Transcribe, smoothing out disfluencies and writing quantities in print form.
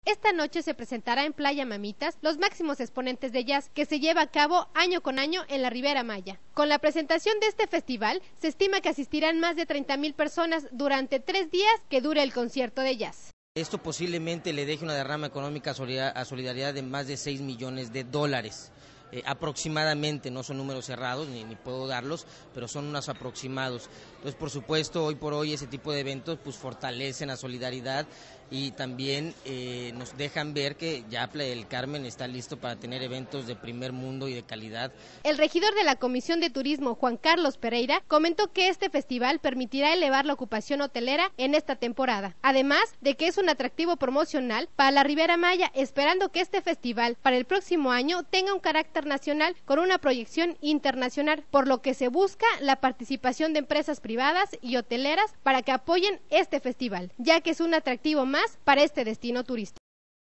Esta noche se presentará en Playa Mamitas los máximos exponentes de jazz que se lleva a cabo año con año en la Riviera Maya. Con la presentación de este festival, se estima que asistirán más de 30,000 personas durante 3 días que dure el concierto de jazz. Esto posiblemente le deje una derrama económica a Solidaridad de más de $6 millones. Aproximadamente, no son números cerrados ni puedo darlos, pero son unos aproximados. Entonces, por supuesto, hoy por hoy ese tipo de eventos pues fortalecen a Solidaridad y también nos dejan ver que ya Playa del Carmen está listo para tener eventos de primer mundo y de calidad. El regidor de la Comisión de Turismo, Juan Carlos Pereira, comentó que este festival permitirá elevar la ocupación hotelera en esta temporada, además de que es un atractivo promocional para la Riviera Maya, esperando que este festival para el próximo año tenga un carácter nacional con una proyección internacional, por lo que se busca la participación de empresas privadas y hoteleras para que apoyen este festival, ya que es un atractivo más para este destino turístico.